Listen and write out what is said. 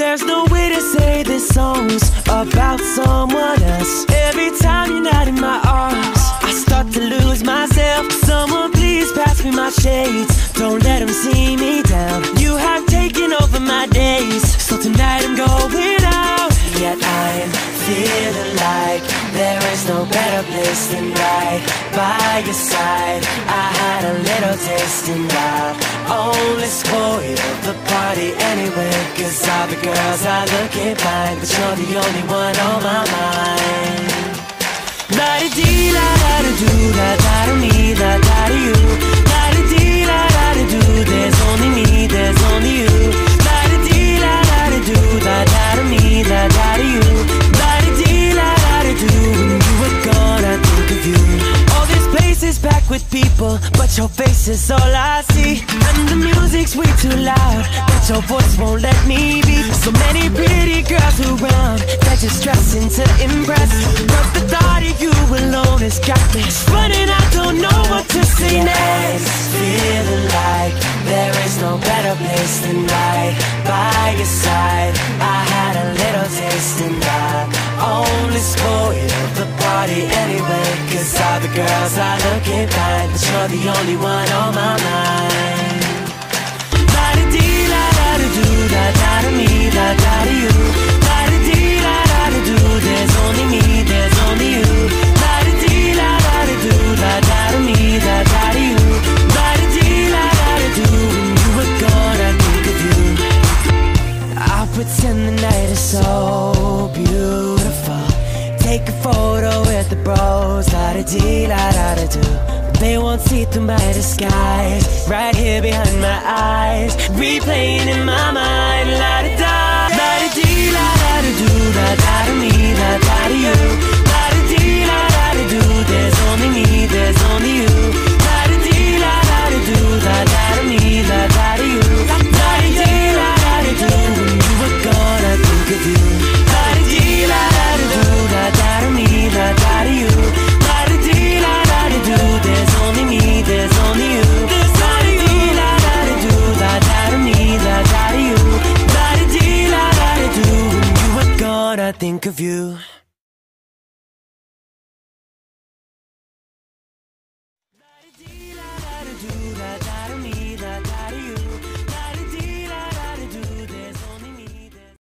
There's no way to say this song's about someone else. Every time you're not in my arms, I start to lose myself. Someone please pass me my shades, don't let them see me down. You have taken over my days, so tonight I'm going out. Yet I'm feeling like there is no better place than right by your side. I had a little taste and I only spoiled the party anyway, 'cause all the girls are looking fine, but you're the only one on my mind. La-di-dee, la-da-da-do, la-da-da-me, la-da-da-you. La-di-dee, la-da-da-do, there's only me, there's only you. La-di-dee, la-da-da-do, la-da-da-me, la-da-da-you. La-di-dee, la-da-da-do, when you were gone I think of you. All this place is packed with people, but your face is all I see. And the music's way too loud, but your voice won't let me be. So many pretty girls around, they're just dressing to impress, but the thought of you alone has got me running. I don't know what to say next. Feeling like there is no better place than right by your side. I had a little taste and I only spoiled the party anyway, 'cause all the girls are looking fine, but you're the only one on my mind. La-di-dee, la-da-da-do, la-da-da-me, la-da-da-you. La-di-dee, la-da-da-do, there's only me, there's only you. La-di-dee, la-da-da-do, la-da-da-me, la-da-da-you. La-di-dee, la-da-da-do, when you were gone I think of you. I'll pretend the night is so beautiful, take a photo with the bros. La-da-dee, la-da-da-do, they won't see through my disguise, right here behind my eyes, replaying in my mind. La-da-da, la-da-dee, la-da-da-do, la-da-da-me, la-da-da-you. La-da-dee, la-da-da-do, there's only me, there's only you. La-da-dee, la-da-da-do, la-da-da-me, la-da-da-you. La-da-dee, la-da-da-do, when you were gone I think of you. La-da-dee, la-da-da-do, la-da-da-me, la-da-da-you. La-da-dee, la-da-da-do, there's only me, there's only you. La-da-dee, la-da-da-do, la-da-da-me, la-da-da-you. La-da-dee, la-da-da-do, when you were gone I think of you.